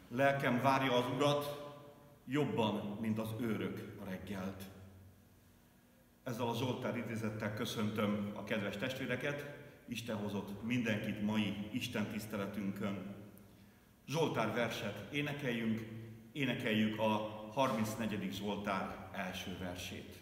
Lelkem várja az Urat jobban, mint az őrök a reggelt. Ezzel a Zsoltár idézettel köszöntöm a kedves testvéreket, Isten hozott mindenkit mai Isten tiszteletünkön. Zsoltár verset énekeljük a 34. Zsoltár első versét.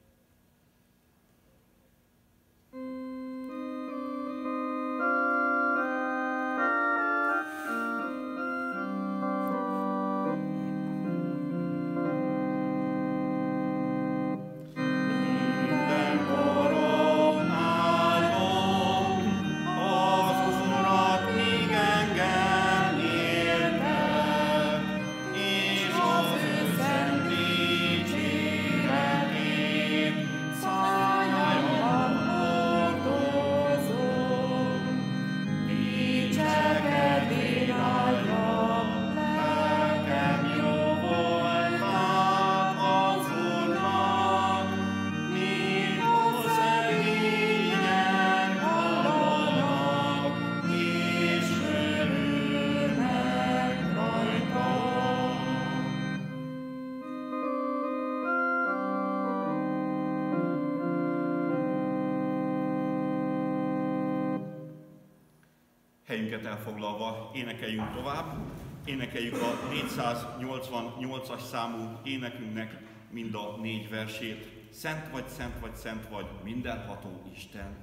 Helyünket elfoglalva énekeljünk tovább. Énekeljük a 488-as számú énekünknek mind a 4 versét. Szent vagy, szent vagy, szent vagy, mindenható Isten.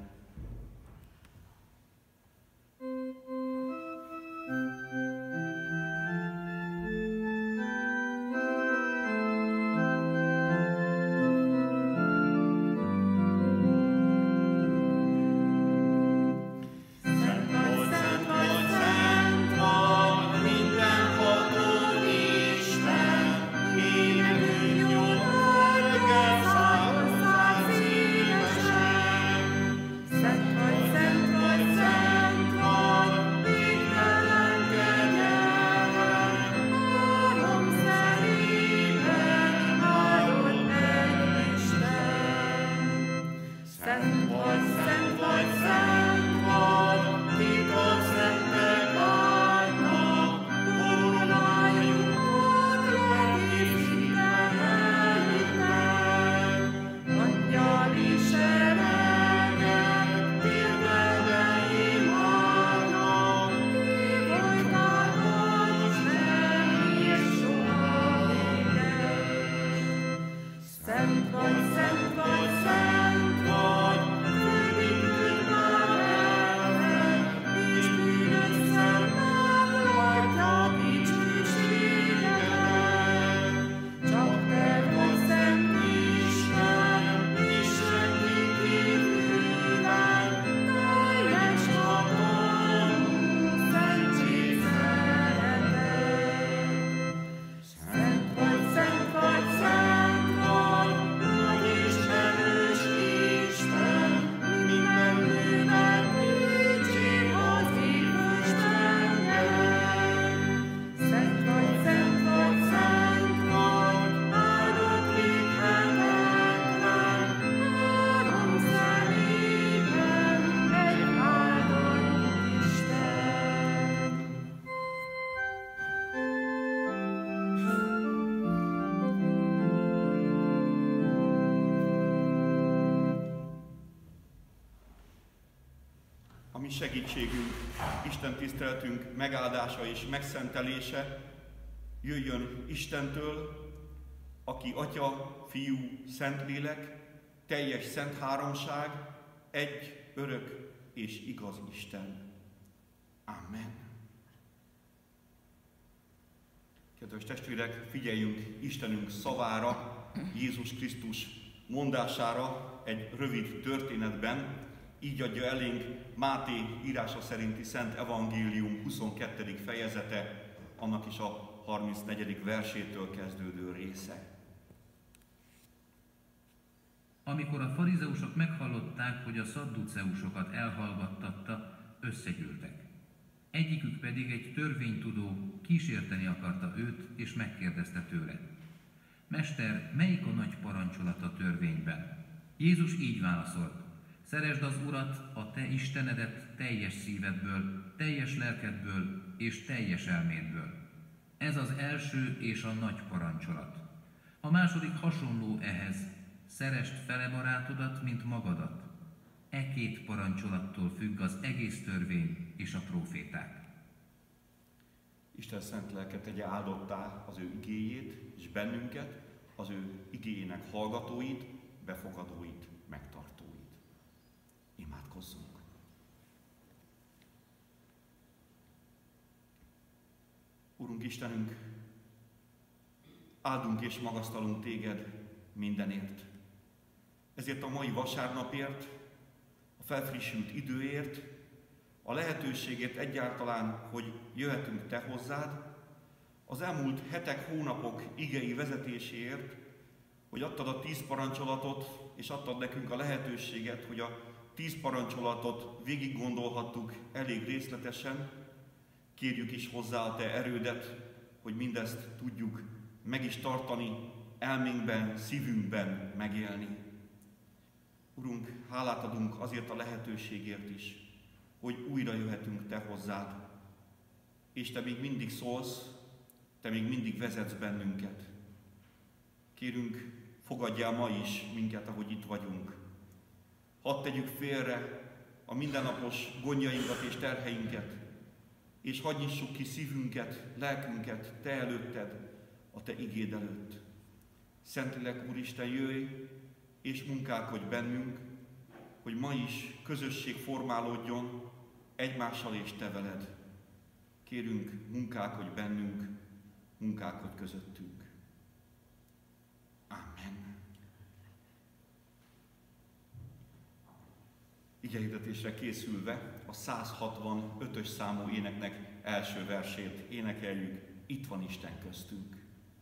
Mi segítségünk, Isten tiszteletünk megáldása és megszentelése jöjjön Istentől, aki Atya, Fiú, Szentlélek, teljes szent háromság, egy, örök és igaz Isten. Amen. Kedves testvérek, figyeljünk Istenünk szavára, Jézus Krisztus mondására egy rövid történetben. Így adja elénk Máté írása szerinti Szent Evangélium 22. fejezete, annak is a 34. versétől kezdődő része. Amikor a farizeusok meghallották, hogy a szadduceusokat elhallgattatta, összegyűltek. Egyikük pedig egy törvénytudó kísérteni akarta őt, és megkérdezte tőle: Mester, melyik a nagy parancsolat a törvényben? Jézus így válaszolt: Szeresd az Urat, a te Istenedet teljes szívedből, teljes lelkedből és teljes elmédből. Ez az első és a nagy parancsolat. A második hasonló ehhez, szeresd fele barátodat, mint magadat. E két parancsolattól függ az egész törvény és a próféták. Isten szent lelke tegye áldottá az ő igéjét, és bennünket, az ő igéjének hallgatóit, befogadóit, megtartóit. Imádkozzunk! Urunk Istenünk, áldunk és magasztalunk téged mindenért. Ezért a mai vasárnapért, a felfrissült időért, a lehetőségért egyáltalán, hogy jöhetünk te hozzád, az elmúlt hetek, hónapok igei vezetéséért, hogy adtad a 10 parancsolatot, és adtad nekünk a lehetőséget, hogy a 10 parancsolatot végig gondolhattuk elég részletesen. Kérjük is hozzá a te erődet, hogy mindezt tudjuk meg is tartani, elménkben, szívünkben megélni. Urunk, hálát adunk azért a lehetőségért is, hogy újra jöhetünk te hozzád, és te még mindig szólsz, te még mindig vezetsz bennünket. Kérünk, fogadjál ma is minket, ahogy itt vagyunk. Hadd tegyük félre a mindennapos gondjainkat és terheinket, és hadd nyissuk ki szívünket, lelkünket te előtted, a te igéd előtt. Szentlélek Úristen, jöjj és munkálkodj bennünk, hogy ma is közösség formálódjon egymással és te veled. Kérünk, munkálkodj bennünk, munkálkodj közöttünk. Amen. Igehirdetésre készülve a 165-ös számú éneknek első versét énekeljük, Itt van Isten köztünk.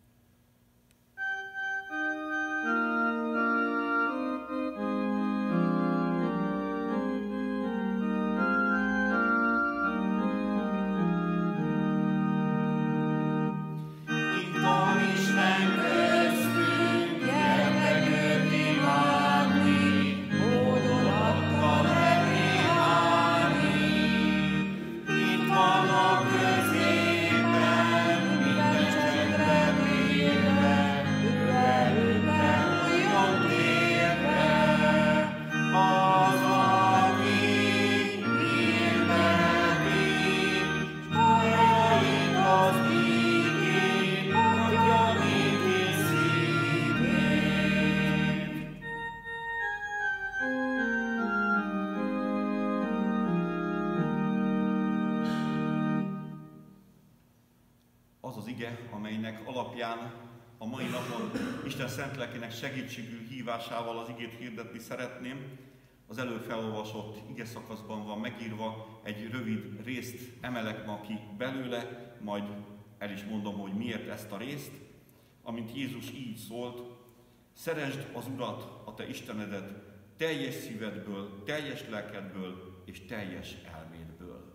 Az az ige, amelynek alapján a mai napon Isten szent lelkének segítségű hívásával az igét hirdetni szeretném. Az előbb felolvasott ige szakaszban van megírva, egy rövid részt emelek ma ki belőle, majd el is mondom, hogy miért ezt a részt, amint Jézus így szólt: szeresd az Urat, a te Istenedet, teljes szívedből, teljes lelkedből és teljes elmédből.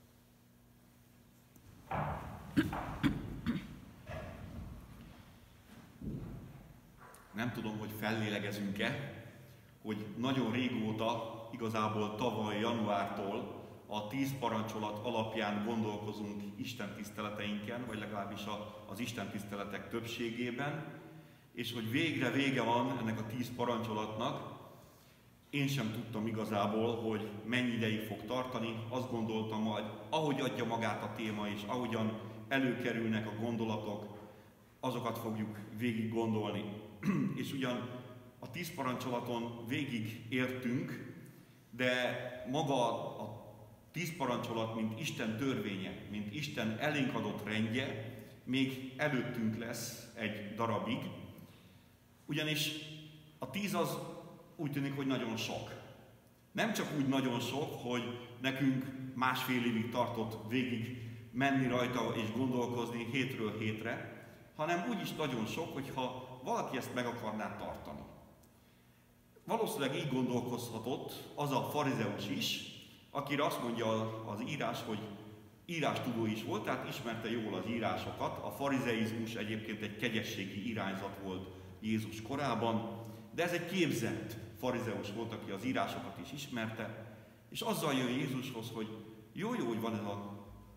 Nem tudom, hogy fellélegezünk-e, hogy nagyon régóta, igazából tavaly januártól a 10 parancsolat alapján gondolkozunk Isten tiszteleteinken, vagy legalábbis az Isten tiszteletek többségében, és hogy végre vége van ennek a 10 parancsolatnak. Én sem tudtam igazából, hogy mennyi ideig fog tartani. Azt gondoltam, hogy ahogy adja magát a téma, és ahogyan előkerülnek a gondolatok, azokat fogjuk végig gondolni. És ugyan a 10 parancsolaton végig értünk, de maga a 10 parancsolat, mint Isten törvénye, mint Isten elénk adott rendje, még előttünk lesz egy darabig. Ugyanis a 10 az úgy tűnik, hogy nagyon sok. Nem csak úgy nagyon sok, hogy nekünk másfél évig tartott végig menni rajta és gondolkozni hétről hétre, hanem úgy is nagyon sok, hogyha valaki ezt meg akarná tartani. Valószínűleg így gondolkozhatott az a farizeus is, akire azt mondja az írás, hogy írástudó is volt, tehát ismerte jól az írásokat. A farizeizmus egyébként egy kegyességi irányzat volt Jézus korában, de ez egy képzett farizeus volt, aki az írásokat is ismerte, és azzal jön Jézushoz, hogy jó, hogy van ez a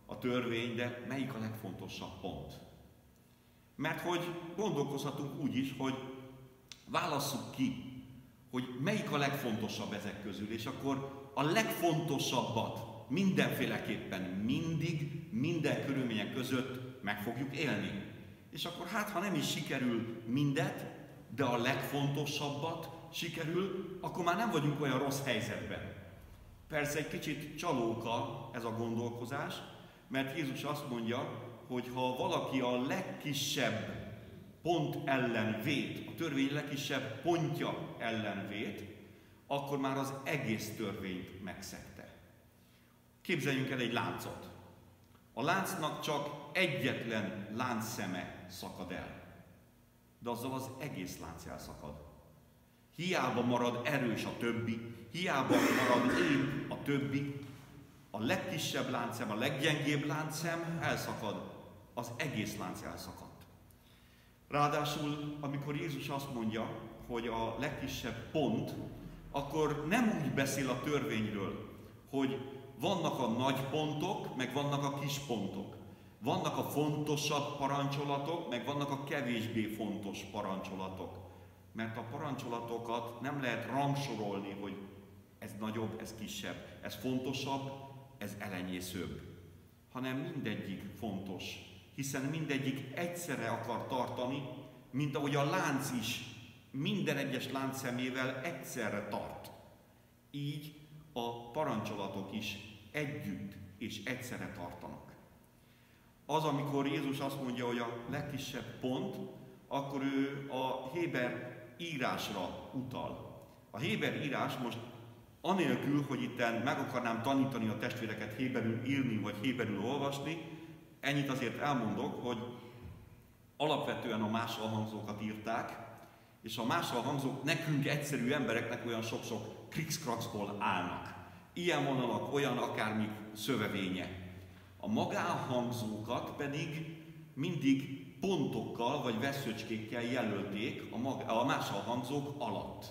a törvény, de melyik a legfontosabb pont? Mert hogy gondolkozhatunk úgy is, hogy válasszuk ki, hogy melyik a legfontosabb ezek közül, és akkor a legfontosabbat mindenféleképpen mindig, minden körülmények között meg fogjuk élni. És akkor hát, ha nem is sikerül mindet, de a legfontosabbat sikerül, akkor már nem vagyunk olyan rossz helyzetben. Persze egy kicsit csalóka ez a gondolkozás, mert Jézus azt mondja, hogy ha valaki a legkisebb pont ellen vét, a törvény legkisebb pontja ellen vét, akkor már az egész törvényt megszegte. Képzeljünk el egy láncot. A láncnak csak egyetlen láncszeme szakad el, de azzal az egész lánc elszakad. Hiába marad erős a többi, hiába marad épp a többi, a legkisebb láncszem, a leggyengébb láncszem elszakad, az egész lánc elszakadt. Ráadásul, amikor Jézus azt mondja, hogy a legkisebb pont, akkor nem úgy beszél a törvényről, hogy vannak a nagy pontok, meg vannak a kis pontok. Vannak a fontosabb parancsolatok, meg vannak a kevésbé fontos parancsolatok. Mert a parancsolatokat nem lehet rangsorolni, hogy ez nagyobb, ez kisebb, ez fontosabb, ez elenyészőbb. Hanem mindegyik fontos, hiszen mindegyik egyszerre akar tartani, mint ahogy a lánc is minden egyes láncszemével egyszerre tart. Így a parancsolatok is együtt és egyszerre tartanak. Az, amikor Jézus azt mondja, hogy a legkisebb pont, akkor ő a héber írásra utal. A héber írás most anélkül, hogy itten meg akarnám tanítani a testvéreket héberül írni vagy héberül olvasni, ennyit azért elmondok, hogy alapvetően a másolhangzókat írták, és a másolhangzók nekünk egyszerű embereknek olyan sok-sok krikszkrakszból állnak. Ilyen vonalak, olyan akármi szövevénye. A magánhangzókat pedig mindig pontokkal vagy veszőcskékkel jelölték a másolhangzók alatt.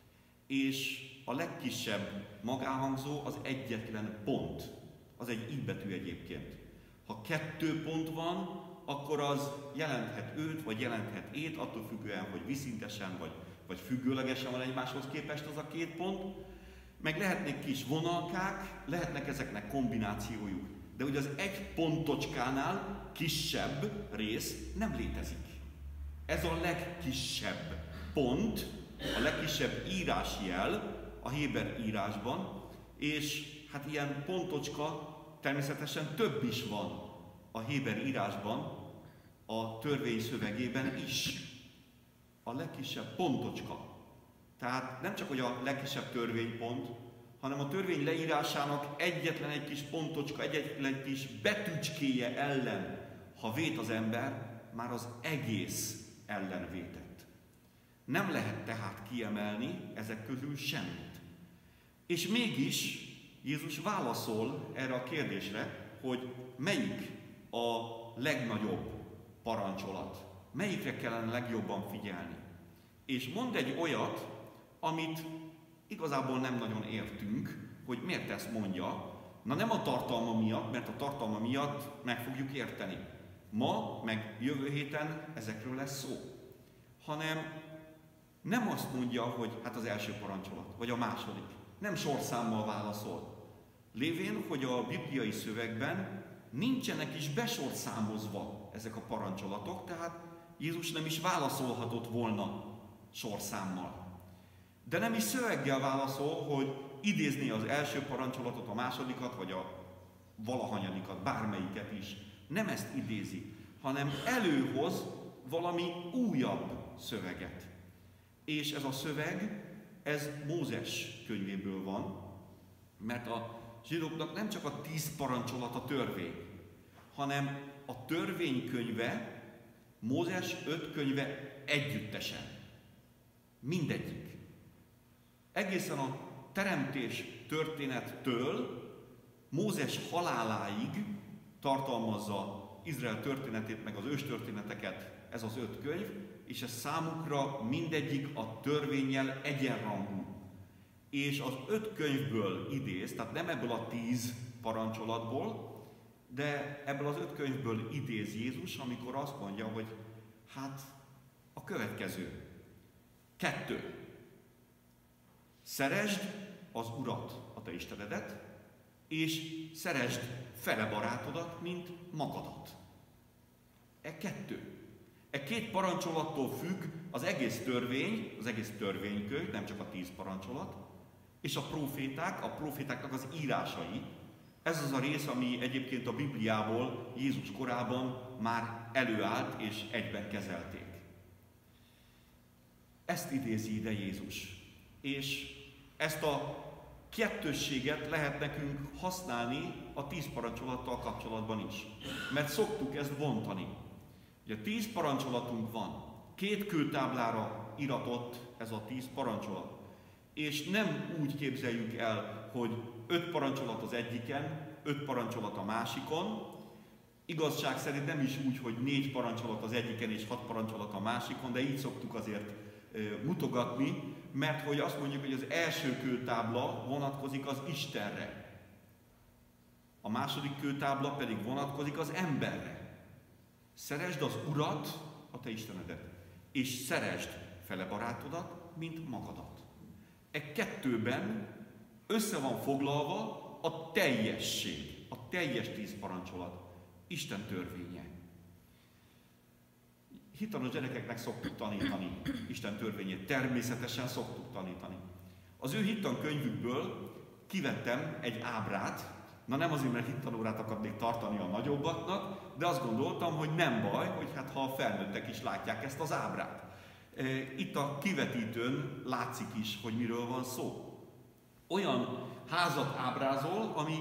És a legkisebb magánhangzó az egyetlen pont. Az egy i-betű egyébként. Ha 2 pont van, akkor az jelenthet őt, vagy jelenthet ét, attól függően, hogy viszintesen, vagy függőlegesen van egymáshoz képest az a 2 pont. Meg lehetnek kis vonalkák, lehetnek ezeknek kombinációjuk. De ugye az egy pontocskánál kisebb rész nem létezik. Ez a legkisebb pont, a legkisebb írásjel a héber írásban, és hát ilyen pontocska természetesen több is van a héber írásban, a törvény szövegében is. A legkisebb pontocska. Tehát nem csak, hogy a legkisebb törvénypont, hanem a törvény leírásának egyetlen egy kis pontocska, egyetlen egy kis betűcskéje ellen, ha vét az ember, már az egész ellen vétett. Nem lehet tehát kiemelni ezek közül semmit. És mégis Jézus válaszol erre a kérdésre, hogy melyik a legnagyobb parancsolat, melyikre kellene legjobban figyelni. És mond egy olyat, amit igazából nem nagyon értünk, hogy miért ezt mondja. Na nem a tartalma miatt, mert a tartalma miatt meg fogjuk érteni. Ma, meg jövő héten ezekről lesz szó. Hanem nem azt mondja, hogy hát az első parancsolat, vagy a második. Nem sorszámmal válaszol. Lévén, hogy a bibliai szövegben nincsenek is besorszámozva ezek a parancsolatok, tehát Jézus nem is válaszolhatott volna sorszámmal. De nem is szöveggel válaszol, hogy idézni az első parancsolatot, a másodikat, vagy a valahanyadikat, bármelyiket is. Nem ezt idézi, hanem előhoz valami újabb szöveget. És ez a szöveg, ez Mózes könyvéből van, mert a zsidóknak nem csak a 10 parancsolat a törvény, hanem a törvénykönyve, Mózes 5 könyve együttesen. Mindegyik. Egészen a teremtés történettől Mózes haláláig tartalmazza Izrael történetét, meg az őstörténeteket ez az 5 könyv, és ez számukra mindegyik a törvénnyel egyenrangú. És az 5 könyvből idéz, tehát nem ebből a 10 parancsolatból, De ebből az 5 könyvből idéz Jézus, amikor azt mondja, hogy hát a következő. 2. Szeresd az Urat, a te Istenedet, és szeresd fele barátodat, mint magadat. 2. 2 parancsolattól függ az egész törvény, az egész törvénykönyv, nem csak a 10 parancsolat, és a profétáknak az írásai. Ez az a rész, ami egyébként a Bibliából Jézus korában már előállt és egyben kezelték. Ezt idézi ide Jézus. És ezt a kettősséget lehet nekünk használni a 10 parancsolattal kapcsolatban is. Mert szoktuk ezt bontani. Ugye 10 parancsolatunk van, 2 kőtáblára iratott ez a 10 parancsolat. És nem úgy képzeljük el, hogy 5 parancsolat az egyiken, 5 parancsolat a másikon. Igazság szerint nem is úgy, hogy 4 parancsolat az egyiken és 6 parancsolat a másikon, de így szoktuk azért mutogatni, mert hogy azt mondjuk, hogy az első kőtábla vonatkozik az Istenre. A második kőtábla pedig vonatkozik az emberre. Szeresd az Urat, a te Istenedet, és szeresd fele barátodat, mint magadat. 2-ben össze van foglalva a teljesség, a teljes 10 parancsolat, Isten törvénye. Hitalos gyerekeknek szoktuk tanítani Isten törvényét, természetesen szoktuk tanítani. Az ő hittankönyvükből kivettem egy ábrát, nem azért, mert hittanórát akarnék tartani a nagyobbaknak, de azt gondoltam, hogy nem baj, hogy hát ha a felnőttek is látják ezt az ábrát. Itt a kivetítőn látszik is, hogy miről van szó. Olyan házat ábrázol, ami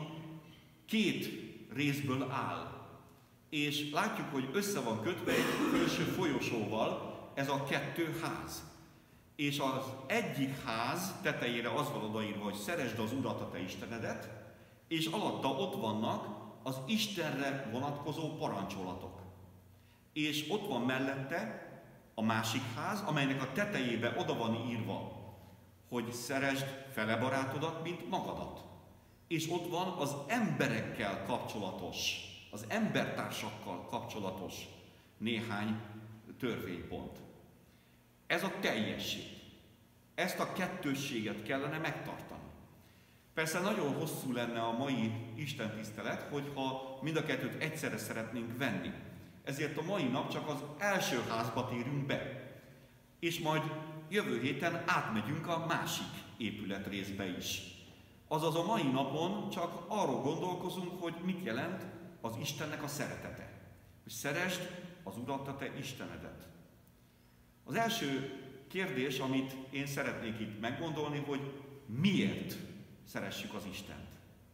2 részből áll. És látjuk, hogy össze van kötve egy felső folyosóval ez a 2 ház. És az egyik ház tetejére az van odaírva, hogy szeresd az Urat, a te Istenedet, és alatta ott vannak az Istenre vonatkozó parancsolatok. És ott van mellette a másik ház, amelynek a tetejébe oda van írva, hogy szeresd fele barátodat, mint magadat. És ott van az emberekkel kapcsolatos, az embertársakkal kapcsolatos néhány törvénypont. Ez a teljesség. Ezt a kettősséget kellene megtartani. Persze nagyon hosszú lenne a mai istentisztelet, hogyha mind a 2-t egyszerre szeretnénk venni. Ezért a mai nap csak az első házba térünk be. És majd jövő héten átmegyünk a másik épületrészbe is. Azaz a mai napon csak arról gondolkozunk, hogy mit jelent az Istennek a szeretete. Hogy szeresd az Urat, a te Istenedet. Az első kérdés, amit én szeretnék itt meggondolni, hogy miért szeressük az Istent.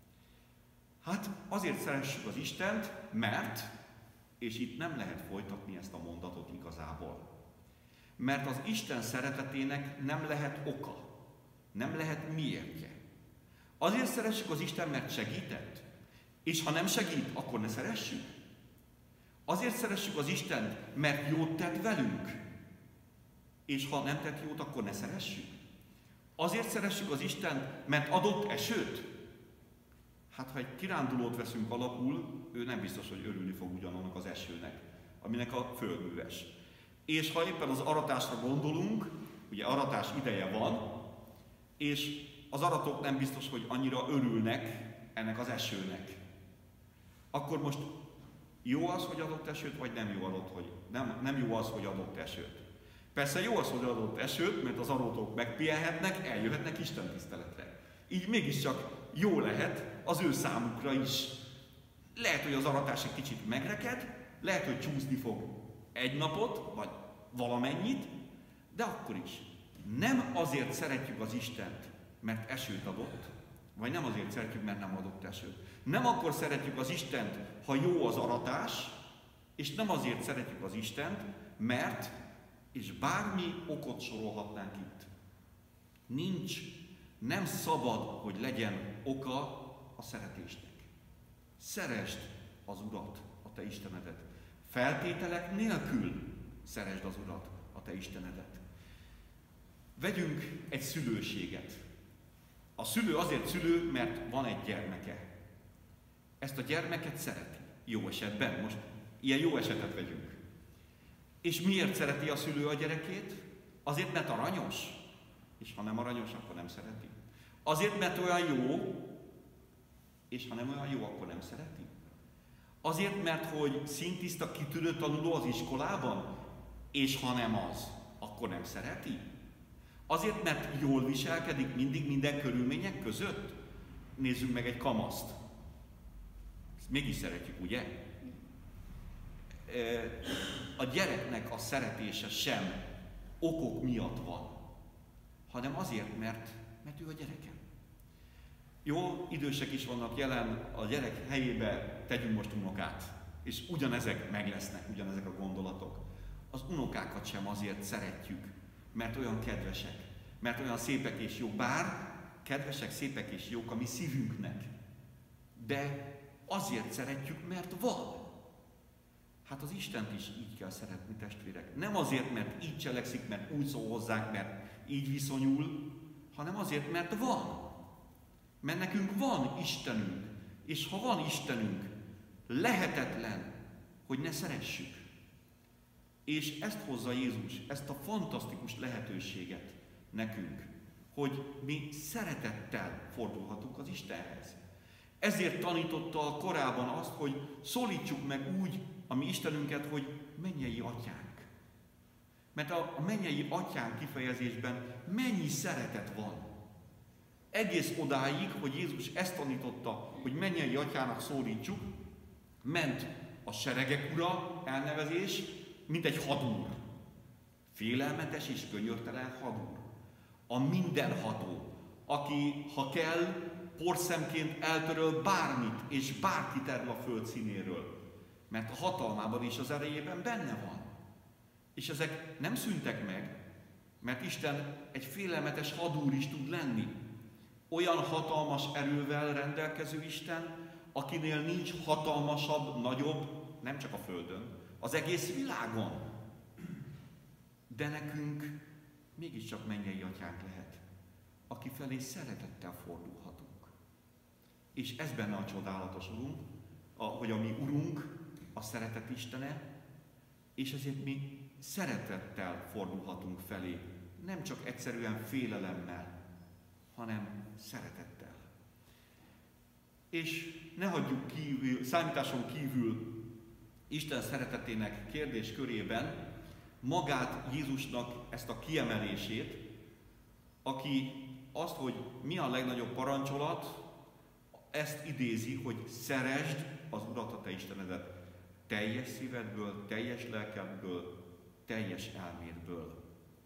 Hát azért szeressük az Istent, mert, és itt nem lehet folytatni ezt a mondatot igazából, mert az Isten szeretetének nem lehet oka, nem lehet miértje. Azért szeressük az Isten, mert segített, és ha nem segít, akkor ne szeressük. Azért szeressük az Istent, mert jót tett velünk, és ha nem tett jót, akkor ne szeressük. Azért szeressük az Istent, mert adott esőt. Hát ha egy kirándulót veszünk alapul, ő nem biztos, hogy örülni fog ugyanannak az esőnek, aminek a földműves. És ha éppen az aratásra gondolunk, ugye aratás ideje van, és az aratók nem biztos, hogy annyira örülnek ennek az esőnek. Akkor most jó az, hogy adott esőt, vagy nem jó, nem jó az, hogy adott esőt? Persze jó az, hogy adott esőt, mert az arótók megpihenhetnek, eljöhetnek istentiszteletre. Így mégiscsak jó lehet az ő számukra is. Lehet, hogy az aratás egy kicsit megreked, lehet, hogy csúszni fog egy napot, vagy valamennyit, de akkor is. Nem azért szeretjük az Istent, mert esőt adott, vagy nem azért szeretjük, mert nem adott esőt. Nem akkor szeretjük az Istent, ha jó az aratás, és nem azért szeretjük az Istent, mert, és bármi okot sorolhatnánk itt. Nem szabad, hogy legyen oka a szeretésnek. Szeresd az Urat, a te Istenedet. Feltételek nélkül szeresd az Urat, a te Istenedet. Vegyünk egy szülőséget. A szülő azért szülő, mert van egy gyermeke. Ezt a gyermeket szereti. Jó esetben, most ilyen jó esetet vegyünk. És miért szereti a szülő a gyerekét? Azért, mert aranyos. És ha nem aranyos, akkor nem szereti. Azért, mert olyan jó, és ha nem olyan jó, akkor nem szereti. Azért, mert hogy szintiszta, kitűnő tanuló az iskolában, és ha nem az, akkor nem szereti. Azért, mert jól viselkedik mindig minden körülmények között. Nézzünk meg egy kamaszt. Ezt mégis szeretjük, ugye? A gyereknek a szeretése sem okok miatt van, hanem azért, mert ő a gyerekem. Jó, idősek is vannak jelen, a gyerek helyébe tegyünk most unokát, és ugyanezek meg lesznek, ugyanezek a gondolatok. Az unokákat sem azért szeretjük, mert olyan kedvesek, mert olyan szépek és jók, bár kedvesek, szépek és jók a mi szívünknek, de azért szeretjük, mert van. Hát az Istent is így kell szeretni, testvérek. Nem azért, mert így cselekszik, mert úgy szól hozzánk, mert így viszonyul, hanem azért, mert van. Mert nekünk van Istenünk, és ha van Istenünk, lehetetlen, hogy ne szeressük. És ezt hozza Jézus, ezt a fantasztikus lehetőséget nekünk, hogy mi szeretettel fordulhatunk az Istenhez. Ezért tanította korábban azt, hogy szólítsuk meg úgy a mi Istenünket, hogy mennyei atyánk. Mert a mennyei atyánk kifejezésben mennyi szeretet van. Egész odáig, hogy Jézus ezt tanította, hogy mennyei atyának szólítsuk, ment a seregek ura elnevezés, mint egy hadúr. Félelmetes és könyörtelen hadúr. A mindenható, aki, ha kell, porszemként eltöröl bármit és bárkit erről a föld színéről. Mert a hatalmában és az erejében benne van. És ezek nem szűntek meg, mert Isten egy félelmetes hadúr is tud lenni. Olyan hatalmas erővel rendelkező Isten, akinél nincs hatalmasabb, nagyobb, nem csak a földön, az egész világon. De nekünk mégiscsak mennyei atyánk lehet, aki felé szeretettel fordulhatunk. És ez benne a csodálatos Urunk, hogy a mi Urunk a szeretet Istene, és ezért mi szeretettel fordulhatunk felé, nem csak egyszerűen félelemmel, hanem szeretettel. És ne hagyjuk kívül, számításon kívül Isten szeretetének kérdéskörében magát Jézusnak ezt a kiemelését, aki azt, hogy mi a legnagyobb parancsolat, ezt idézi, hogy szeresd az Urat, a te Istenedet teljes szívedből, teljes lelkedből, teljes elmédből.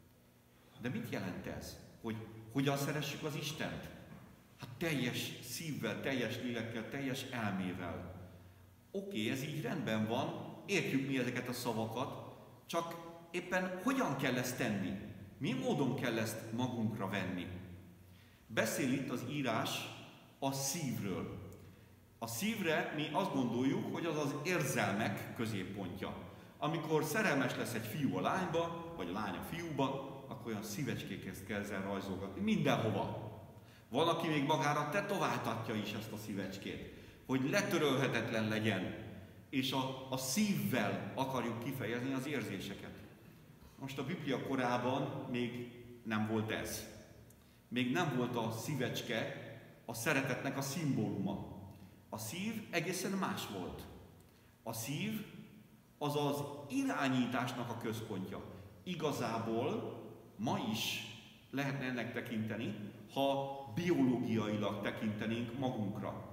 De mit jelent ez? Hogy hogyan szeressük az Istent? Hát teljes szívvel, teljes lélekkel, teljes elmével. Oké, ez így rendben van, értjük mi ezeket a szavakat, csak éppen hogyan kell ezt tenni? Milyen módon kell ezt magunkra venni? Beszél itt az írás a szívről. A szívre mi azt gondoljuk, hogy az az érzelmek középpontja. Amikor szerelmes lesz egy fiú a lányba, vagy a lány a fiúba, akkor olyan szívecskéket kell ezzel rajzolgatni, mindenhova. Van, aki még magára tetováltatja is ezt a szívecskét, hogy letörölhetetlen legyen, és a szívvel akarjuk kifejezni az érzéseket. Most a Biblia korában még nem volt ez. Még nem volt a szívecske a szeretetnek a szimbóluma. A szív egészen más volt. A szív az az irányításnak a központja. Igazából ma is lehetne ennek tekinteni, ha biológiailag tekintenénk magunkra.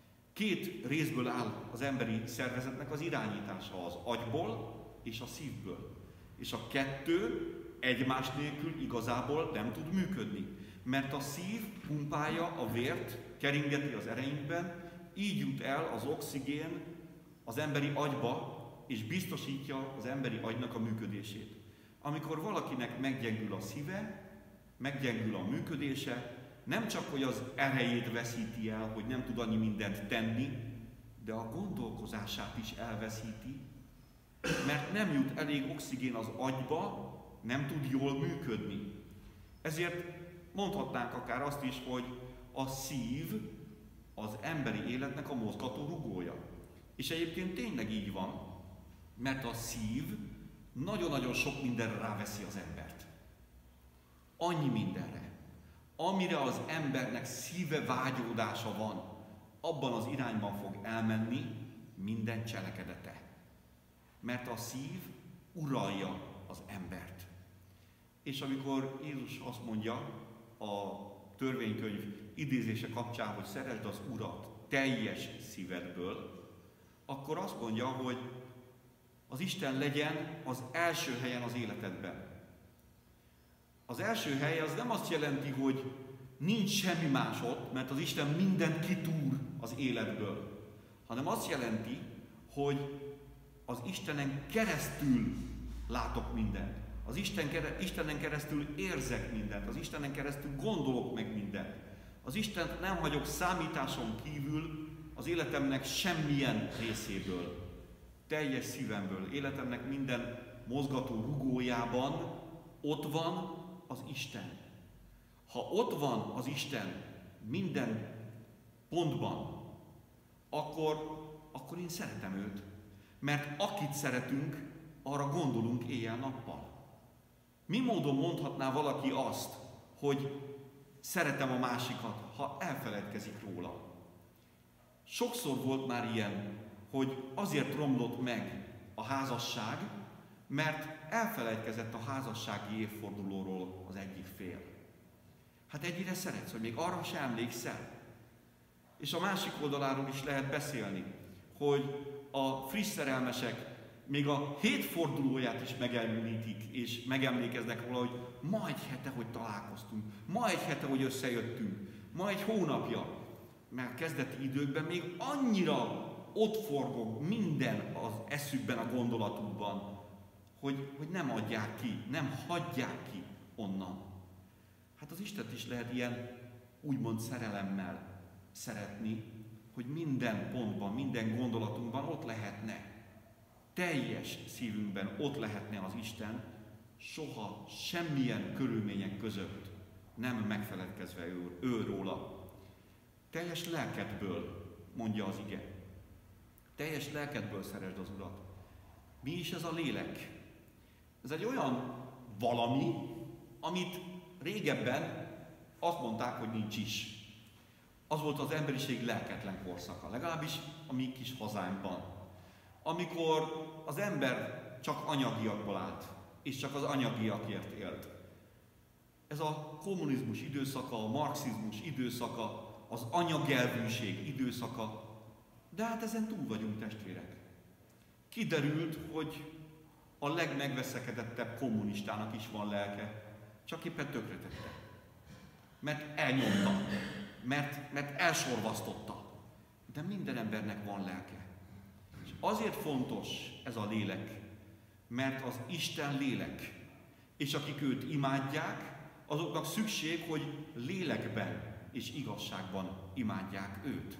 Két részből áll az emberi szervezetnek az irányítása, az agyból és a szívből. És a kettő egymás nélkül igazából nem tud működni. Mert a szív pumpálja a vért, keringeti az ereinkben, így jut el az oxigén az emberi agyba, és biztosítja az emberi agynak a működését. Amikor valakinek meggyengül a szíve, meggyengül a működése, nem csak, hogy az erejét veszíti el, hogy nem tud annyi mindent tenni, de a gondolkozását is elveszíti, mert nem jut elég oxigén az agyba, nem tud jól működni. Ezért mondhatnánk akár azt is, hogy a szív az emberi életnek a mozgató rugója. És egyébként tényleg így van, mert a szív nagyon-nagyon sok mindenre ráveszi az embert. Annyi mindenre. Amire az embernek szíve vágyódása van, abban az irányban fog elmenni minden cselekedete. Mert a szív uralja az embert. És amikor Jézus azt mondja a törvénykönyv idézése kapcsán, hogy szeresd az Urat teljes szívedből, akkor azt mondja, hogy az Isten legyen az első helyen az életedben. Az első hely az nem azt jelenti, hogy nincs semmi más ott, mert az Isten mindent kitúr az életből, hanem azt jelenti, hogy az Istenen keresztül látok mindent. Az Istenen keresztül érzek mindent. Az Istenen keresztül gondolok meg mindent. Az Istent nem hagyok számításon kívül az életemnek semmilyen részéből. Teljes szívemből, életemnek minden mozgató rugójában ott van az Isten. Ha ott van az Isten minden pontban, akkor én szeretem őt. Mert akit szeretünk, arra gondolunk éjjel-nappal. Mi módon mondhatná valaki azt, hogy szeretem a másikat, ha elfeledkezik róla? Sokszor volt már ilyen, hogy azért romlott meg a házasság, mert elfelejtkezett a házassági évfordulóról az egyik fél. Hát ennyire szeretsz, hogy még arra sem emlékszel. És a másik oldaláról is lehet beszélni, hogy a friss szerelmesek még a hétfordulóját is megemlítik, és megemlékeznek róla, hogy ma egy hete, hogy találkoztunk, ma egy hete, hogy összejöttünk, ma egy hónapja. Mert kezdeti időkben még annyira ott forgok minden az eszükben, a gondolatukban, hogy nem adják ki, nem hagyják ki onnan. Hát az Istent is lehet ilyen úgymond szerelemmel szeretni, hogy minden pontban, minden gondolatunkban ott lehetne. Teljes szívünkben ott lehetne az Isten, soha semmilyen körülmények között nem megfeledkezve ő róla. Teljes lelkedből, mondja az ige. Teljes lelkedből szeresd az Urat. Mi is ez a lélek? Ez egy olyan valami, amit régebben azt mondták, hogy nincs is. Az volt az emberiség lelketlen korszaka, legalábbis a mi kis hazánkban. Amikor az ember csak anyagiakból állt, és csak az anyagiakért élt. Ez a kommunizmus időszaka, a marxizmus időszaka, az anyagelvűség időszaka, de hát ezen túl vagyunk, testvérek. Kiderült, hogy a legmegveszekedettebb kommunistának is van lelke, csak éppen tönkretette. Mert elnyomta, mert elsorvasztotta. De minden embernek van lelke. És azért fontos ez a lélek, mert az Isten lélek. És akik őt imádják, azoknak szükség, hogy lélekben és igazságban imádják őt.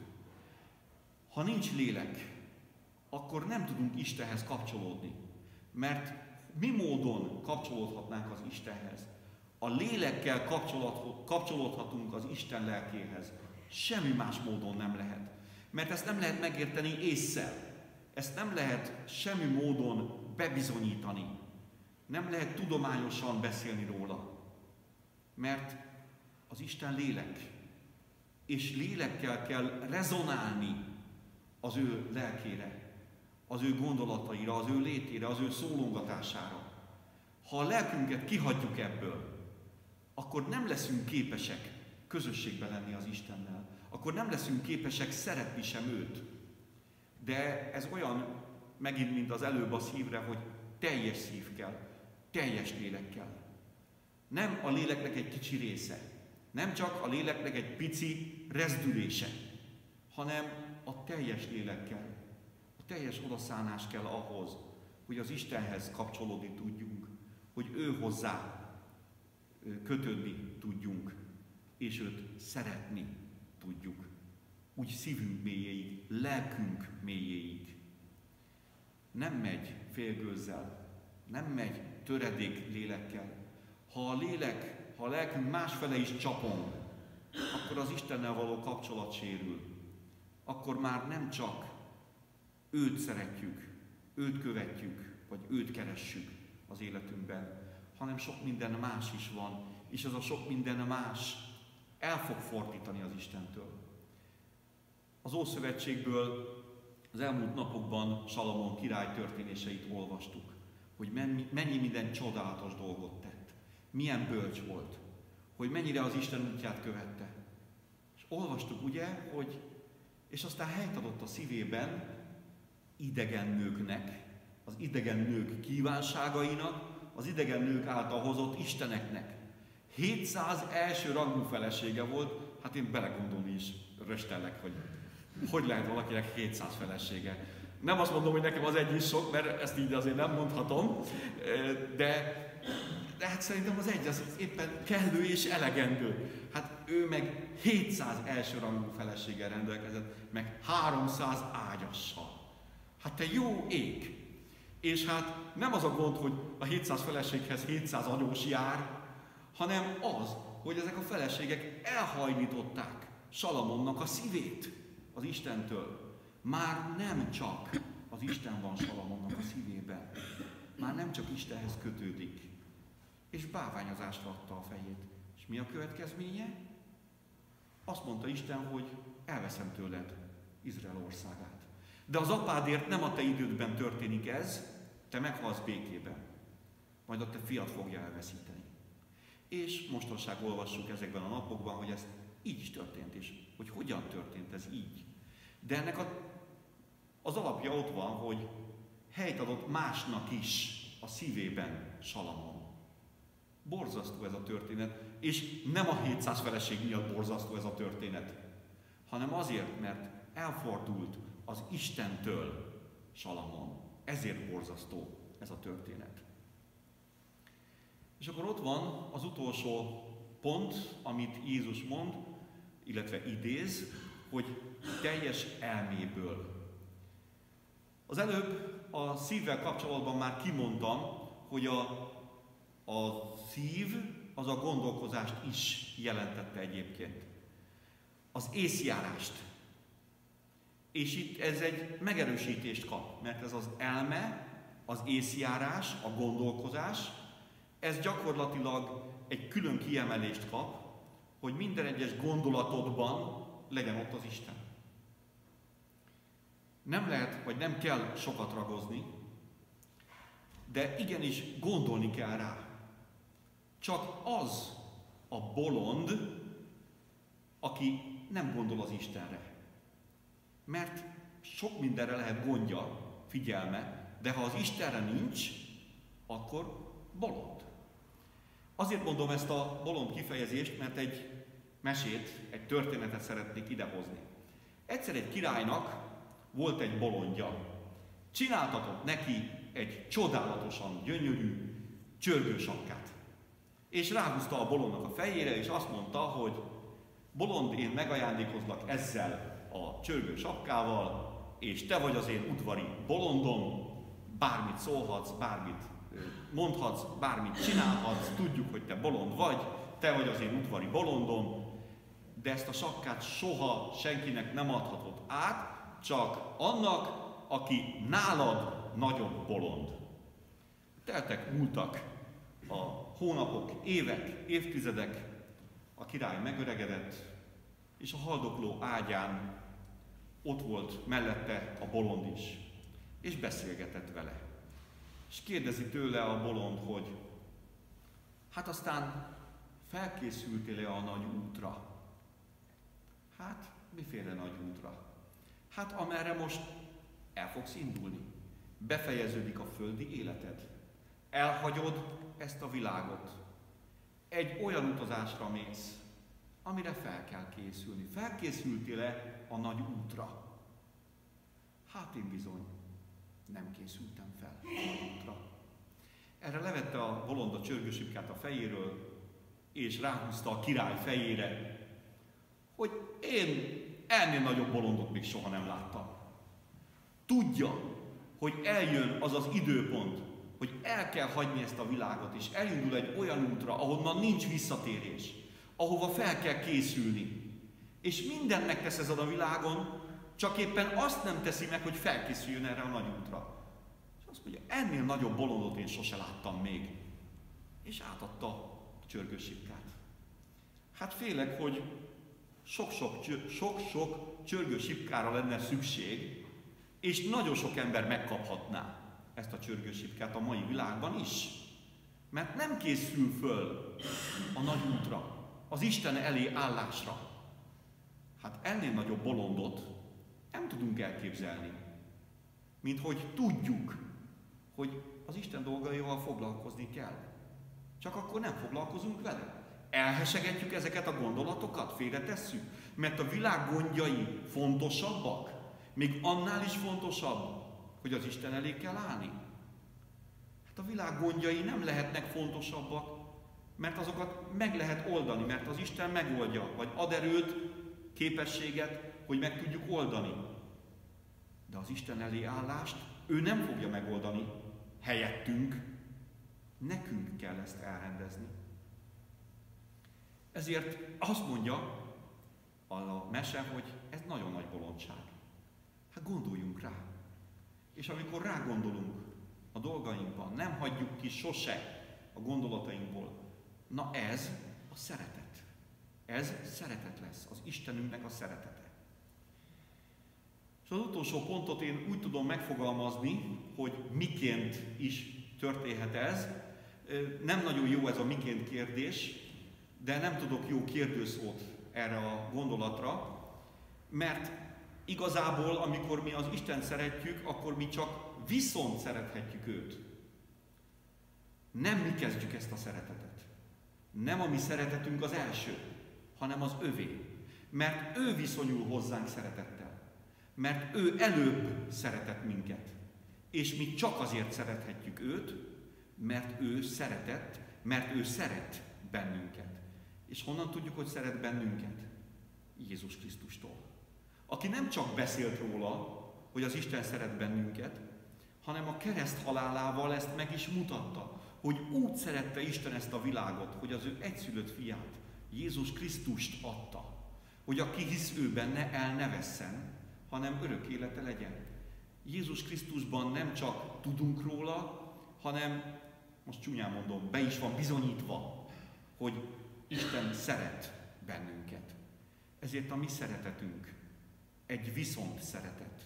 Ha nincs lélek, akkor nem tudunk Istenhez kapcsolódni. Mert mi módon kapcsolódhatnánk az Istenhez? A lélekkel kapcsolódhatunk az Isten lelkéhez. Semmi más módon nem lehet. Mert ezt nem lehet megérteni ésszel. Ezt nem lehet semmi módon bebizonyítani. Nem lehet tudományosan beszélni róla. Mert az Isten lélek. És lélekkel kell rezonálni az ő lelkére, az ő gondolataira, az ő létére, az ő szólongatására. Ha a lelkünket kihagyjuk ebből, akkor nem leszünk képesek közösségben lenni az Istennel. Akkor nem leszünk képesek szeretni sem őt. De ez olyan, megint, mint az előbb a szívre, hogy teljes szív kell, teljes lélek kell. Nem a léleknek egy kicsi része, nem csak a léleknek egy pici rezdülése, hanem a teljes lélek kell. A teljes odaszánás kell ahhoz, hogy az Istenhez kapcsolódni tudjunk, hogy ő hozzá kötődni tudjunk, és őt szeretni tudjuk. Úgy szívünk mélyéig, lelkünk mélyéig. Nem megy félgőzzel, nem megy töredék lélekkel. Ha a lelkünk másfele is csapong, akkor az Istennel való kapcsolat sérül. akkor már nem csak őt szeretjük, őt követjük, vagy őt keressük az életünkben, hanem sok minden más is van, és az a sok minden más el fog fordítani az Istentől. Az Ószövetségből az elmúlt napokban Salamon király történéseit olvastuk, hogy mennyi minden csodálatos dolgot tett, milyen bölcs volt, hogy mennyire az Isten útját követte. És olvastuk ugye, hogy és aztán helyt adott a szívében idegen nőknek, az idegen nők kívánságainak, az idegen nők által hozott isteneknek. 700 első rangú felesége volt, hát én belegondolni is röstellek, hogy lehet valakinek 700 felesége. Nem azt mondom, hogy nekem az egy is sok, mert ezt így azért nem mondhatom, de hát szerintem az egy az éppen kellő és elegendő. Hát ő meg 700 elsőrangú feleséggel rendelkezett, meg 300 ágyassal. Hát te jó ég! És hát nem az a gond, hogy a 700 feleséghez 700 anyós jár, hanem az, hogy ezek a feleségek elhajlították Salamonnak a szívét az Istentől. Már nem csak az Isten van Salamonnak a szívében. Már nem csak Istenhez kötődik. És bálványozásra adta a fejét. És mi a következménye? Azt mondta Isten, hogy elveszem tőled Izrael országát. De az apádért nem a te idődben történik ez, te meghalsz békében. Majd a te fiad fogja elveszíteni. És mostanság olvassuk ezekben a napokban, hogy ez így is történt, és hogy hogyan történt ez így. De ennek az alapja ott van, hogy helyt adott másnak is a szívében Salamon. Borzasztó ez a történet, és nem a 700 feleség miatt borzasztó ez a történet, hanem azért, mert elfordult az Istentől Salamon. Ezért borzasztó ez a történet. És akkor ott van az utolsó pont, amit Jézus mond, illetve idéz, hogy teljes elméből. Az előbb a szívvel kapcsolatban már kimondtam, hogy a szív az a gondolkozást is jelentette egyébként. Az észjárást. És itt ez egy megerősítést kap, mert ez az elme, az észjárás, a gondolkozás, ez gyakorlatilag egy külön kiemelést kap, hogy minden egyes gondolatodban legyen ott az Isten. Nem lehet, vagy nem kell sokat ragozni, de igenis gondolni kell rá. Csak az a bolond, aki nem gondol az Istenre. Mert sok mindenre lehet gondja, figyelme, de ha az Istenre nincs, akkor bolond. Azért mondom ezt a bolond kifejezést, mert egy mesét, egy történetet szeretnék idehozni. Egyszer egy királynak volt egy bolondja. Csináltatott neki egy csodálatosan gyönyörű csörgősapkát. És ráhúzta a bolondnak a fejére, és azt mondta, hogy bolond, én megajándékozlak ezzel a csörgő sapkával, és te vagy az én udvari bolondom, bármit szólhatsz, bármit mondhatsz, bármit csinálhatsz, tudjuk, hogy te bolond vagy, te vagy az én udvari bolondom, de ezt a sapkát soha senkinek nem adhatod át, csak annak, aki nálad nagyobb bolond. Teltek, múltak a hónapok, évek, évtizedek, a király megöregedett, és a haldokló ágyán ott volt mellette a bolond is, és beszélgetett vele. És kérdezi tőle a bolond, hogy hát aztán felkészültél-e a nagy útra? Hát, miféle nagy útra? Hát, amerre most el fogsz indulni. Befejeződik a földi életed. Elhagyod ezt a világot. Egy olyan utazásra mész, amire fel kell készülni. Felkészültél-e a nagy útra? Hát én bizony nem készültem fel a nagy útra. Erre levette a bolond a csörgősipkát a fejéről, és ráhúzta a király fejére, hogy én ennél nagyobb bolondot még soha nem láttam. Tudja, hogy eljön az az időpont, hogy el kell hagyni ezt a világot, és elindul egy olyan útra, ahonnan nincs visszatérés, ahova fel kell készülni. És mindent megtesz ezen a világon, csak éppen azt nem teszi meg, hogy felkészüljön erre a nagy útra. És azt mondja, ennél nagyobb bolondot én sose láttam még. És átadta a csörgősipkát. Hát félek, hogy sok-sok csörgősipkára lenne szükség, és nagyon sok ember megkaphatná ezt a csörgősipkát a mai világban is. Mert nem készül föl a nagy útra, az Isten elé állásra. Hát ennél nagyobb bolondot nem tudunk elképzelni, mint hogy tudjuk, hogy az Isten dolgaival foglalkozni kell. Csak akkor nem foglalkozunk vele. Elhesegetjük ezeket a gondolatokat, félretesszük, mert a világ gondjai fontosabbak, még annál is fontosabb, hogy az Isten elé kell állni. Hát a világ gondjai nem lehetnek fontosabbak, mert azokat meg lehet oldani, mert az Isten megoldja, vagy ad erőt, képességet, hogy meg tudjuk oldani. De az Isten elé állást ő nem fogja megoldani helyettünk, nekünk kell ezt elrendezni. Ezért azt mondja a mese, hogy ez nagyon nagy bolondság. Hát gondoljunk rá. És amikor rágondolunk a dolgainkban, nem hagyjuk ki sose a gondolatainkból. Na ez a szeretet. Ez szeretet lesz, az Istenünknek a szeretete. És az utolsó pontot én úgy tudom megfogalmazni, hogy miként is történhet ez. Nem nagyon jó ez a miként kérdés, de nem tudok jó kérdőszót erre a gondolatra, mert igazából, amikor mi az Istent szeretjük, akkor mi csak viszont szerethetjük őt. Nem mi kezdjük ezt a szeretetet. Nem a mi szeretetünk az első, hanem az övé. Mert ő viszonyul hozzánk szeretettel. Mert ő előbb szeretett minket. És mi csak azért szerethetjük őt, mert ő szeretett, mert ő szeret bennünket. És honnan tudjuk, hogy szeret bennünket? Jézus Krisztustól. Aki nem csak beszélt róla, hogy az Isten szeret bennünket, hanem a kereszt halálával ezt meg is mutatta, hogy úgy szerette Isten ezt a világot, hogy az ő egyszülött fiát, Jézus Krisztust adta, hogy aki hisz ő benne, el ne vesszen, hanem örök élete legyen. Jézus Krisztusban nem csak tudunk róla, hanem, most csúnyán mondom, be is van bizonyítva, hogy Isten szeret bennünket. Ezért a mi szeretetünk egy viszont szeretet.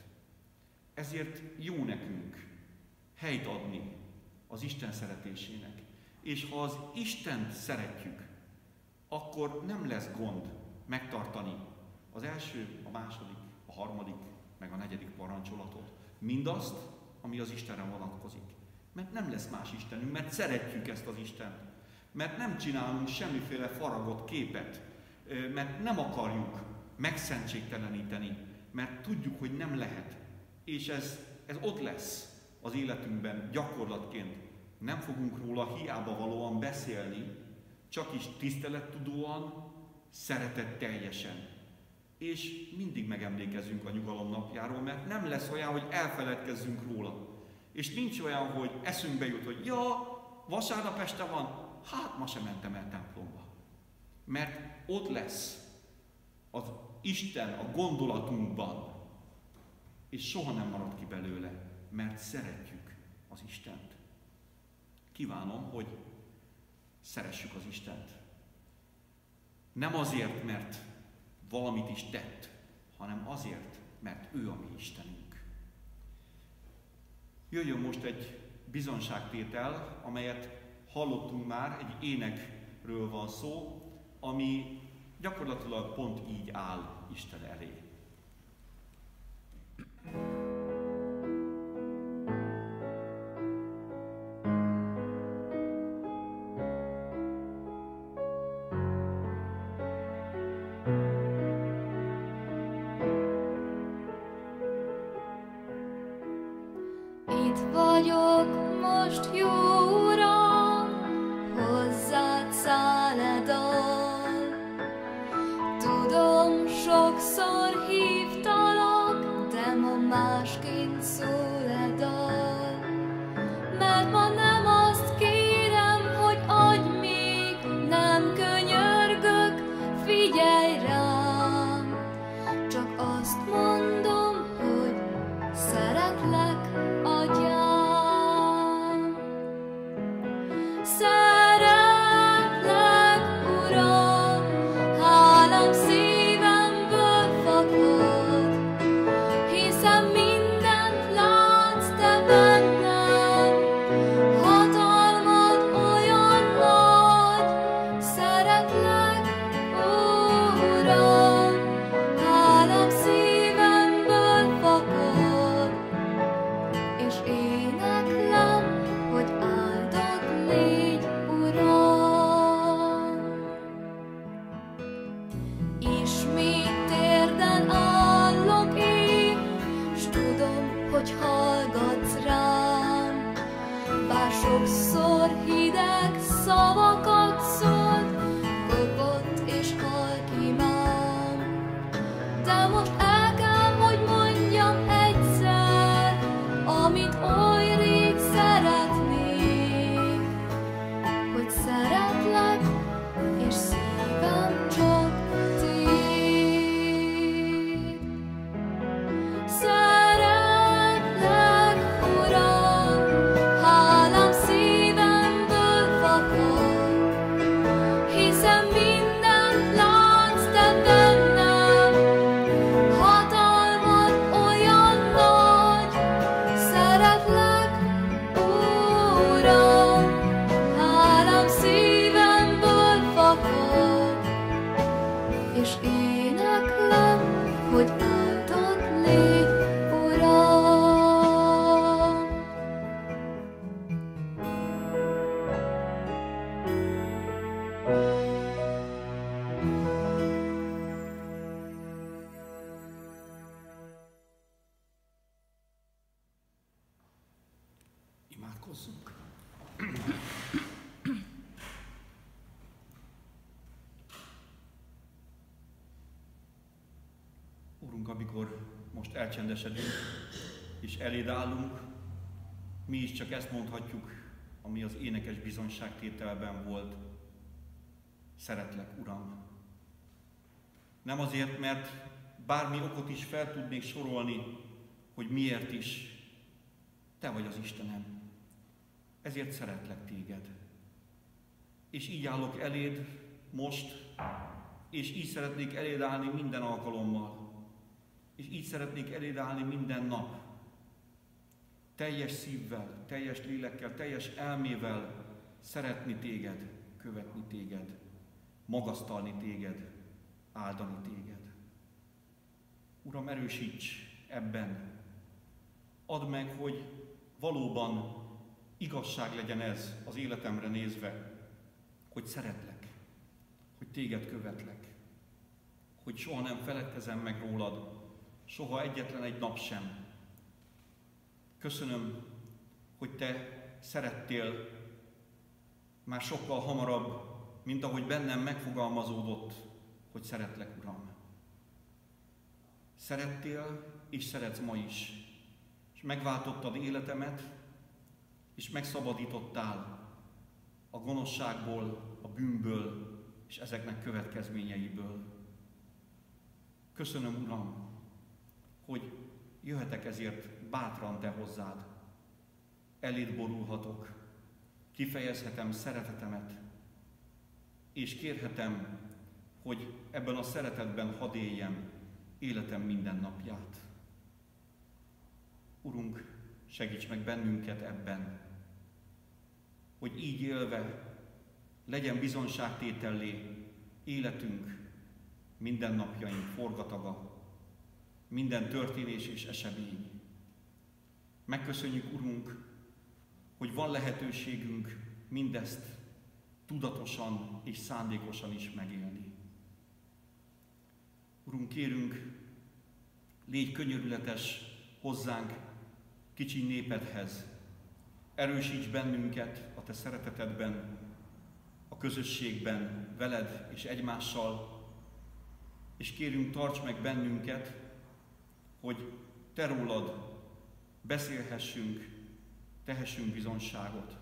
Ezért jó nekünk helyt adni az Isten szeretésének. És ha az Istent szeretjük, akkor nem lesz gond megtartani az első, a második, a harmadik, meg a negyedik parancsolatot. Mindazt, ami az Istenre vonatkozik. Mert nem lesz más Istenünk, mert szeretjük ezt az Istent. Mert nem csinálunk semmiféle faragott képet, mert nem akarjuk megszentségteleníteni, mert tudjuk, hogy nem lehet. És ez ott lesz az életünkben gyakorlatként. Nem fogunk róla hiába valóan beszélni, csak is tisztelettudóan, szeretetteljesen. És mindig megemlékezünk a nyugalom napjáról, mert nem lesz olyan, hogy elfeledkezzünk róla. És nincs olyan, hogy eszünkbe jut, hogy ja, vasárnap este van, hát ma sem mentem el templomba. Mert ott lesz az Isten a gondolatunkban, és soha nem marad ki belőle, mert szeretjük az Istent. Kívánom, hogy szeressük az Istent. Nem azért, mert valamit is tett, hanem azért, mert ő a mi Istenünk. Jöjjön most egy bizonságtétel, amelyet hallottunk már, egy énekről van szó, ami gyakorlatilag pont így áll Isten elé. Itt vagyok most, jó Uram, hozzád szálledal. Tudom, sokszor hívtalak, de ma másként szól a dal. Mert ma nem azt kérem, hogy adj még, nem könyörgök, figyelj rám. Csak azt mondom, Szeretlek, Atyám, szeretlek, Uram, hálám szívemből fakad, hiszen mindent látsz Te bennem, hatalmad olyan nagy. Szeretlek, Uram, hálám szívemből fakad, és éneklem, hogy áldott légy, Uram. Ismét térden állok én, s tudom, hogy hallgatsz rám, bár sokszor hideg szavakat szólt, kopott és halk imám. De most el kell, hogy mondjam egyszer, amit oly rég szeretnék, hogy szeretlek, és szívem csak Téd. Szeretlek, Uram, hálám szívemből fakad, hiszen mindent látsz Te bennem, hatalmad olyan nagy. Szeretlek, Uram, hálám szívemből fakad, és éneklem, hogy áldott légy, Uram. Imádkozzunk. Urunk, amikor most elcsendesedünk és eléd állunk, mi is csak ezt mondhatjuk, ami az énekes bizonyságtételben volt. Szeretlek, Uram. Nem azért, mert bármi okot is fel tudnék sorolni, hogy miért is. Te vagy az Istenem. Ezért szeretlek Téged. És így állok eléd most, és így szeretnék eléd állni minden alkalommal. És így szeretnék eléd állni minden nap. Teljes szívvel, teljes lélekkel, teljes elmével szeretni Téged, követni Téged, magasztalni Téged, áldani Téged. Uram, erősíts ebben. Add meg, hogy valóban igazság legyen ez az életemre nézve, hogy szeretlek, hogy Téged követlek, hogy soha nem feledkezem meg rólad, soha egyetlen egy nap sem. Köszönöm, hogy Te szerettél már sokkal hamarabb, mint ahogy bennem megfogalmazódott, hogy szeretlek, Uram. Szerettél és szeretsz ma is, és megváltottad életemet, és megszabadítottál a gonoszságból, a bűnből és ezeknek következményeiből. Köszönöm, Uram, hogy jöhetek ezért bátran Te hozzád. Eléd borulhatok, kifejezhetem szeretetemet, és kérhetem, hogy ebben a szeretetben hadd éljem életem minden napját. Urunk, segíts meg bennünket ebben, hogy így élve legyen bizonságtétellé életünk, mindennapjaink forgataga, minden történés és esemény. Megköszönjük, Urunk, hogy van lehetőségünk mindezt tudatosan és szándékosan is megélni. Urunk, kérünk, légy könyörületes hozzánk, kicsi népedhez. Erősíts bennünket a Te szeretetedben, a közösségben, veled és egymással, és kérünk, tarts meg bennünket, hogy Te rólad beszélhessünk, tehessünk bizonyságot.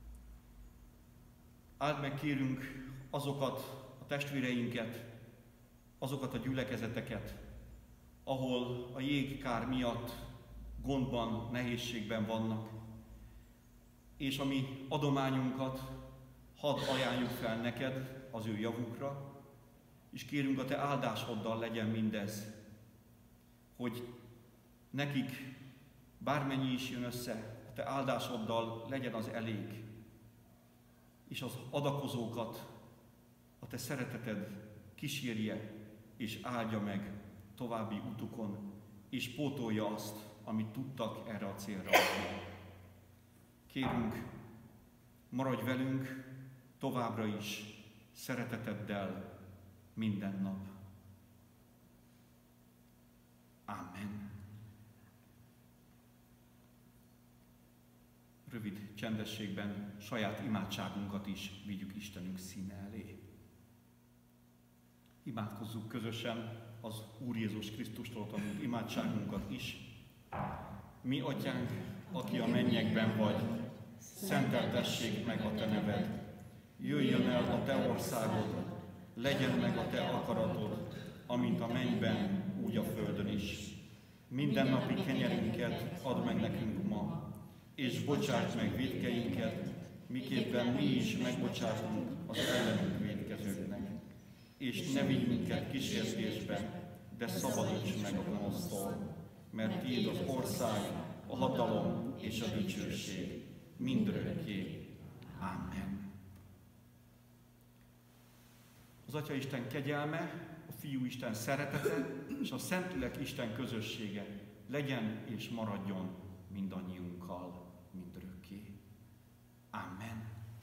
Áld meg, kérünk, azokat a testvéreinket, azokat a gyülekezeteket, ahol a jégkár miatt gondban, nehézségben vannak, és a mi adományunkat hadd ajánljuk fel neked az ő javukra, és kérünk a te áldásoddal legyen mindez, hogy nekik bármennyi is jön össze, a te áldásoddal legyen az elég, és az adakozókat a te szereteted kísérje és áldja meg további utukon, és pótolja azt, amit tudtak erre a célra adni. Kérünk, maradj velünk továbbra is szereteteddel minden nap. Amen. Rövid csendességben saját imádságunkat is vigyük Istenünk színe elé. Imádkozzuk közösen az Úr Jézus Krisztustól tanult imádságunkat is. Mi, Atyánk, aki a mennyekben vagy, szenteltessék meg a te neved. Jöjjön el a te országod, legyen meg a te akaratod, amint a mennyben, úgy a földön is. Mindennapi kenyerünket add meg nekünk ma, és bocsásd meg vétkeinket, miképpen mi is megbocsátunk az ellenünk vétkezőknek. És ne vigy minket kísértésbe, de szabadíts meg a gonosztól, mert tiéd az ország, a hatalom és a dicsőség mindörökké. Amen. Az Atyaisten kegyelme, a Fiúisten szeretete és a Szentlélek Isten közössége legyen és maradjon mindannyiunkkal mindörökké. Amen.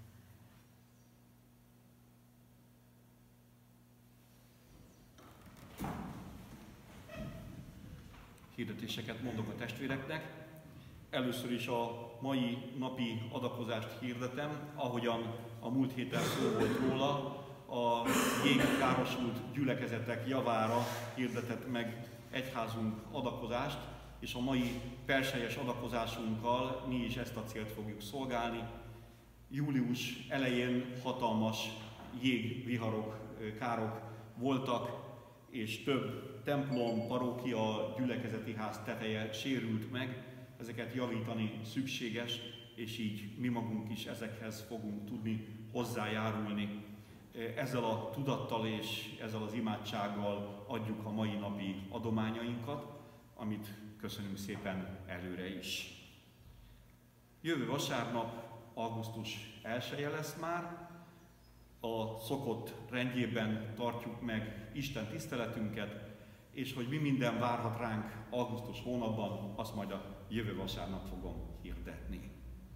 Hirdetéseket mondok a testvéreknek. Először is a mai napi adakozást hirdetem, ahogyan a múlt héten szó volt róla, a jégkárosult gyülekezetek javára hirdetett meg egyházunk adakozást, és a mai perselyes adakozásunkkal mi is ezt a célt fogjuk szolgálni. Július elején hatalmas jégviharok, károk voltak, és több templom, parókia, gyülekezeti ház teteje sérült meg. Ezeket javítani szükséges, és így mi magunk is ezekhez fogunk tudni hozzájárulni. Ezzel a tudattal és ezzel az imádsággal adjuk a mai napi adományainkat, amit köszönünk szépen előre is. Jövő vasárnap, augusztus 1-je lesz már, a szokott rendjében tartjuk meg Isten tiszteletünket, és hogy mi minden várhat ránk augusztus hónapban, azt majd a jövő vasárnap fogom hirdetni.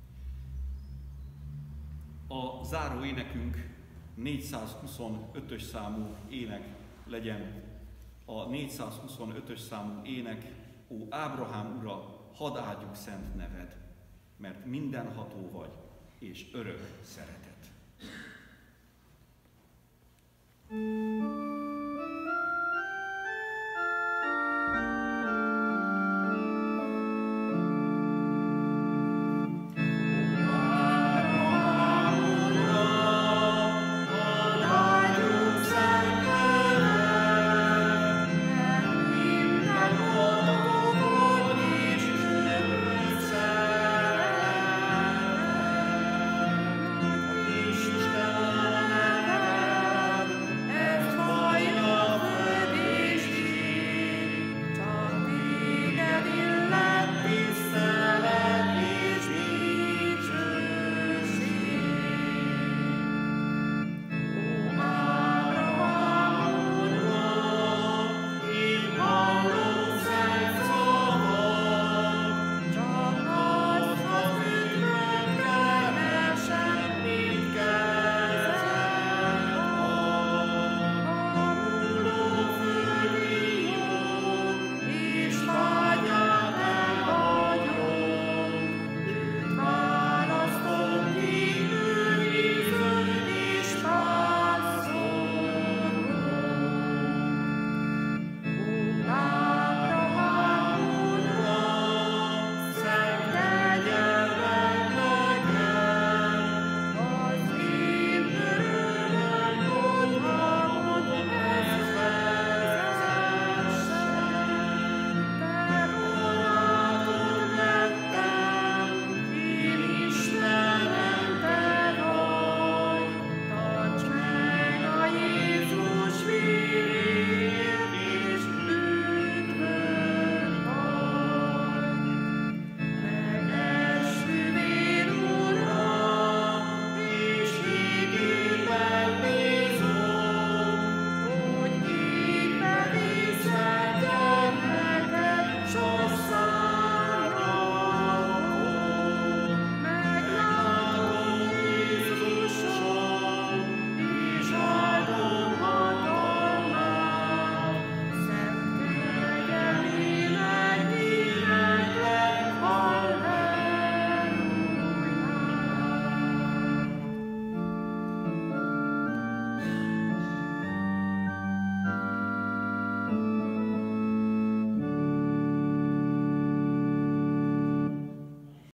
A záró énekünk 425-ös számú ének legyen. A 425-ös számú ének: Ó Ábrahám ura, hadd áldjuk szent neved, mert mindenható vagy, és örök szeretet.